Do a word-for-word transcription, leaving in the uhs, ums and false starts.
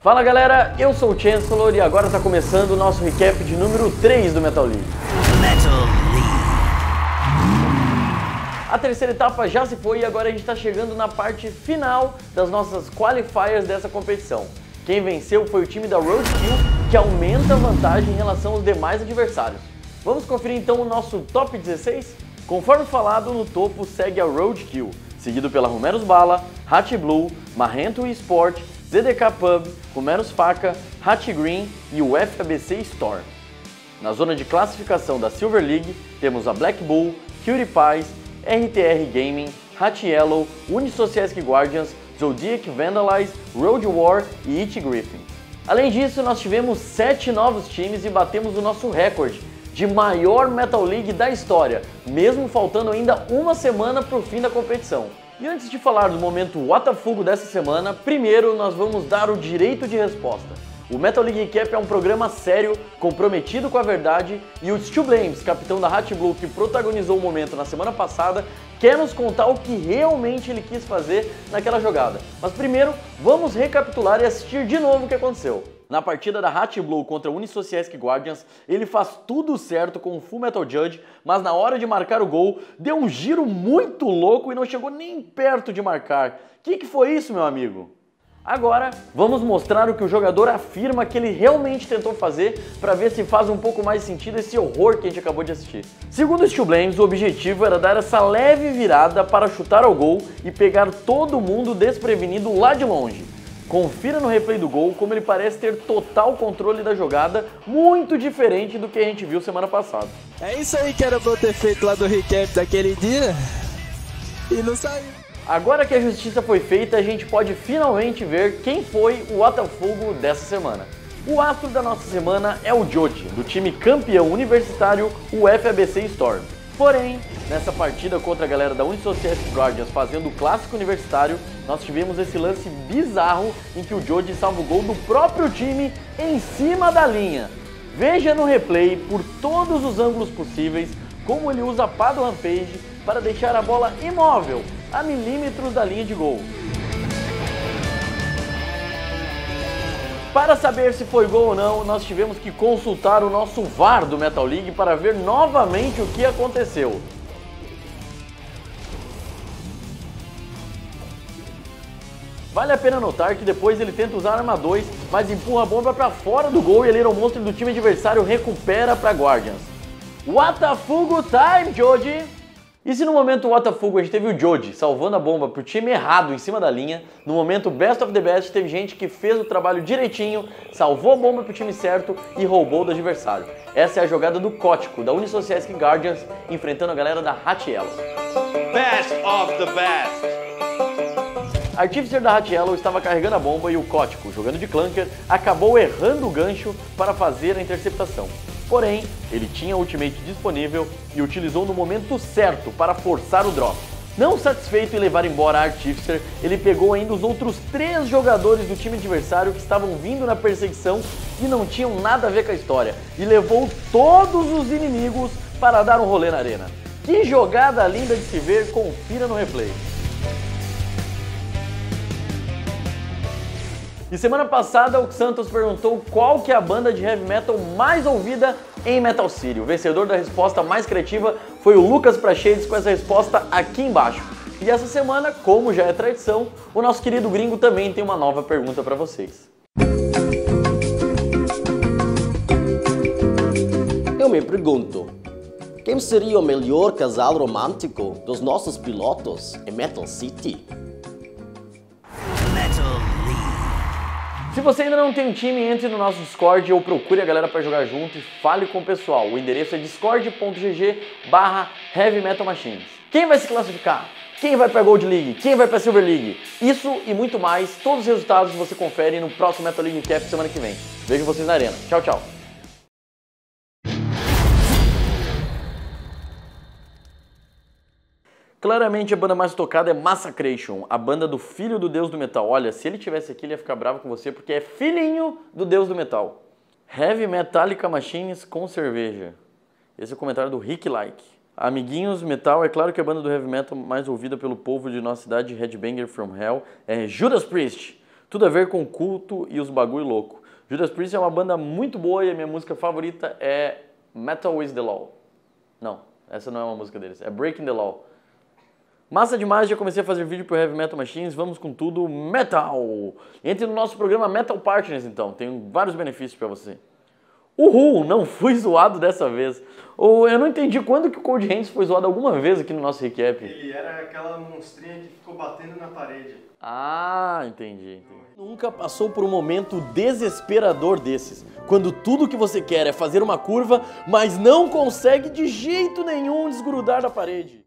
Fala galera, eu sou o Chancellor e agora está começando o nosso recap de número três do Metal League. Metal League. A terceira etapa já se foi e agora a gente está chegando na parte final das nossas qualifiers dessa competição. Quem venceu foi o time da Roadkill, que aumenta a vantagem em relação aos demais adversários. Vamos conferir então o nosso top dezesseis? Conforme falado, no topo segue a Roadkill, seguido pela Rumeros Bala, Hat Blue, Marrento Esport, Z D K Pub, Rumeros Faca, Hat Green e o F A B C Store. Na zona de classificação da Silver League temos a Black Bull, Cutie Pies, R T R Gaming, Hat Yellow, Unisociesc Guardians, Zodiac Vandalize, Road War e It Griffin. Além disso, nós tivemos sete novos times e batemos o nosso recorde de maior Metal League da história, mesmo faltando ainda uma semana para o fim da competição. E antes de falar do momento WTFugo dessa semana, primeiro nós vamos dar o direito de resposta. O Metal League Recap é um programa sério, comprometido com a verdade, e o Stu Blames, capitão da Hat Blue, que protagonizou o momento na semana passada, quer nos contar o que realmente ele quis fazer naquela jogada. Mas primeiro, vamos recapitular e assistir de novo o que aconteceu. Na partida da Hat Blue contra o Unisociesc Guardians, ele faz tudo certo com o Full Metal Judge, mas na hora de marcar o gol, deu um giro muito louco e não chegou nem perto de marcar. O que, que foi isso, meu amigo? Agora, vamos mostrar o que o jogador afirma que ele realmente tentou fazer para ver se faz um pouco mais sentido esse horror que a gente acabou de assistir. Segundo o Stu Blames, o objetivo era dar essa leve virada para chutar ao gol e pegar todo mundo desprevenido lá de longe. Confira no replay do gol como ele parece ter total controle da jogada, muito diferente do que a gente viu semana passada. É isso aí que era pra eu ter feito lá do recap daquele dia e não saiu. Agora que a justiça foi feita, a gente pode finalmente ver quem foi o WTFugo dessa semana. O astro da nossa semana é o Joji, do time campeão universitário, o F A B C Storm. Porém, nessa partida contra a galera da Unisociesc Guardians fazendo o clássico universitário, nós tivemos esse lance bizarro em que o Joji salva o gol do próprio time em cima da linha. Veja no replay, por todos os ângulos possíveis, como ele usa a pá do Rampage para deixar a bola imóvel, a milímetros da linha de gol. Para saber se foi gol ou não, nós tivemos que consultar o nosso V A R do Metal League para ver novamente o que aconteceu. Vale a pena notar que depois ele tenta usar a arma dois, mas empurra a bomba para fora do gol e a Little Monster do time adversário recupera para Guardians. WTFugo time, Joji! E se no momento WTFugo a gente teve o Joji salvando a bomba pro time errado em cima da linha, no momento Best of the Best teve gente que fez o trabalho direitinho, salvou a bomba pro time certo e roubou do adversário. Essa é a jogada do Cótico, da Unisociesc Guardians, enfrentando a galera da Hat Yellow. Best of the best! Artificer da Hat Yellow estava carregando a bomba e o Cótico, jogando de clunker, acabou errando o gancho para fazer a interceptação. Porém, ele tinha a ultimate disponível e utilizou no momento certo para forçar o drop. Não satisfeito em levar embora a Artificer, ele pegou ainda os outros três jogadores do time adversário que estavam vindo na perseguição e não tinham nada a ver com a história, e levou todos os inimigos para dar um rolê na arena. Que jogada linda de se ver, confira no replay. E semana passada o Santos perguntou qual que é a banda de heavy metal mais ouvida em Metal City. O vencedor da resposta mais criativa foi o Lucas Prachedes com essa resposta aqui embaixo. E essa semana, como já é tradição, o nosso querido gringo também tem uma nova pergunta para vocês. Eu me pergunto, quem seria o melhor casal romântico dos nossos pilotos em Metal City? Metal League. Se você ainda não tem um time, entre no nosso Discord ou procure a galera para jogar junto e fale com o pessoal. O endereço é discord ponto g g barra heavy metal machines. Quem vai se classificar? Quem vai para Gold League? Quem vai para Silver League? Isso e muito mais, todos os resultados você confere no próximo Metal League Cap semana que vem. Vejo vocês na arena. Tchau, tchau. Claramente a banda mais tocada é Massacration, a banda do filho do deus do metal. Olha, se ele tivesse aqui ele ia ficar bravo com você porque é filhinho do deus do metal. Heavy Metallica Machines com cerveja. Esse é o comentário do Rick Like. Amiguinhos, metal, é claro que a banda do heavy metal mais ouvida pelo povo de nossa cidade, Headbanger from Hell, é Judas Priest. Tudo a ver com culto e os bagulho louco. Judas Priest é uma banda muito boa e a minha música favorita é Metal is the Law. Não, essa não é uma música deles, é Breaking the Law. Massa demais, já comecei a fazer vídeo pro Heavy Metal Machines, vamos com tudo, metal! Entre no nosso programa Metal Partners então, tem vários benefícios pra você. Uhul, não fui zoado dessa vez. Ou eu não entendi quando que o Cold Hands foi zoado alguma vez aqui no nosso recap. Ele era aquela monstrinha que ficou batendo na parede. Ah, entendi, entendi. Nunca passou por um momento desesperador desses, quando tudo que você quer é fazer uma curva, mas não consegue de jeito nenhum desgrudar da parede.